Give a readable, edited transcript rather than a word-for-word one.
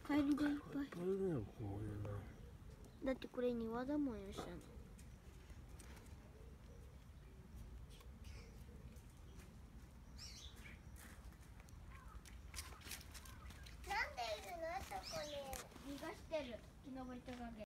カエルがいっぱい。 カエルよ、こういうの。 だってこれ庭だもんよしゃの。 なんでいるのそこに。 逃がしてる。木登りトカゲ。